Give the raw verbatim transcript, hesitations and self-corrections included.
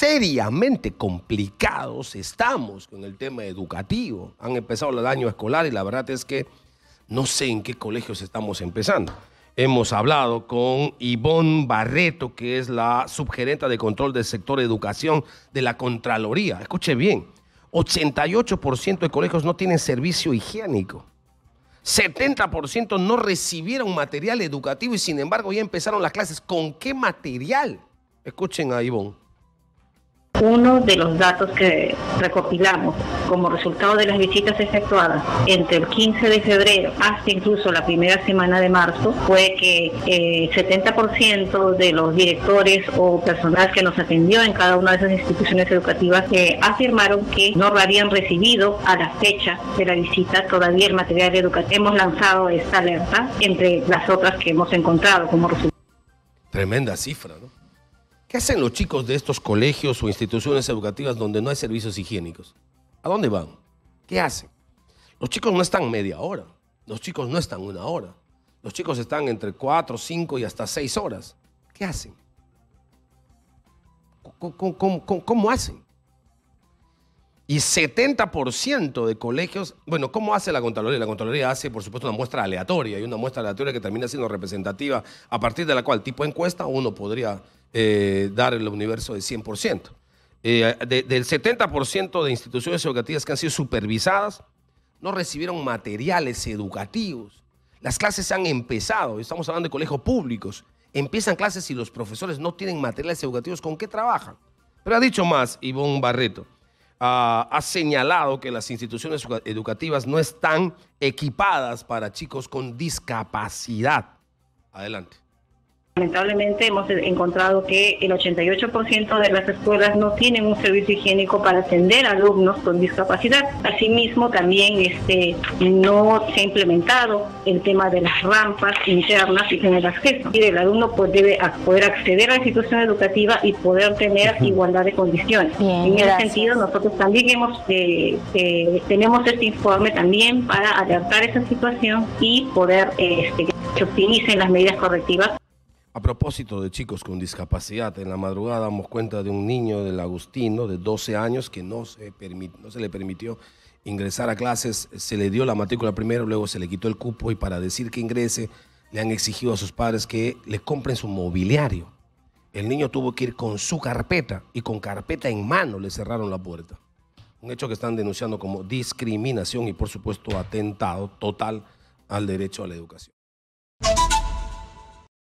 seriamente complicados estamos con el tema educativo. Han empezado el año escolar y la verdad es que no sé en qué colegios estamos empezando. Hemos hablado con Ivonne Barreto, que es la subgerenta de control del sector educación de la Contraloría. Escuche bien, ochenta y ocho por ciento de colegios no tienen servicio higiénico. setenta por ciento no recibieron material educativo y sin embargo ya empezaron las clases. ¿Con qué material? Escuchen a Ivonne. Uno de los datos que recopilamos como resultado de las visitas efectuadas entre el quince de febrero hasta incluso la primera semana de marzo fue que el eh, setenta por ciento de los directores o personal que nos atendió en cada una de esas instituciones educativas eh, afirmaron que no habían recibido a la fecha de la visita todavía el material educativo. Hemos lanzado esta alerta entre las otras que hemos encontrado como resultado. Tremenda cifra, ¿no? ¿Qué hacen los chicos de estos colegios o instituciones educativas donde no hay servicios higiénicos? ¿A dónde van? ¿Qué hacen? Los chicos no están media hora. Los chicos no están una hora. Los chicos están entre cuatro, cinco y hasta seis horas. ¿Qué hacen? ¿Cómo, cómo, cómo, cómo hacen? Y setenta por ciento de colegios... Bueno, ¿cómo hace la Contraloría? La Contraloría hace, por supuesto, una muestra aleatoria y una muestra aleatoria que termina siendo representativa a partir de la cual, tipo encuesta, uno podría... Eh, dar el universo de cien por ciento. Eh, de, del setenta por ciento de instituciones educativas que han sido supervisadas, no recibieron materiales educativos. Las clases han empezado, estamos hablando de colegios públicos, empiezan clases y los profesores no tienen materiales educativos. ¿Con qué trabajan? Pero ha dicho más Ivonne Barreto. Uh, ha señalado que las instituciones educativas no están equipadas para chicos con discapacidad. Adelante. Lamentablemente hemos encontrado que el ochenta y ocho por ciento de las escuelas no tienen un servicio higiénico para atender a alumnos con discapacidad. Asimismo, también este, no se ha implementado el tema de las rampas internas y en el acceso. Y el alumno pues, debe poder acceder a la institución educativa y poder tener uh-huh. igualdad de condiciones. Bien, en ese sentido, nosotros también hemos, eh, eh, tenemos este informe también para alertar esa situación y poder eh, este, que se optimicen las medidas correctivas. A propósito de chicos con discapacidad, en la madrugada damos cuenta de un niño del Agustino de doce años que no se, no se le permitió ingresar a clases, se le dio la matrícula primero, luego se le quitó el cupo y para decir que ingrese le han exigido a sus padres que le compren su mobiliario. El niño tuvo que ir con su carpeta y con carpeta en mano le cerraron la puerta. Un hecho que están denunciando como discriminación y por supuesto atentado total al derecho a la educación.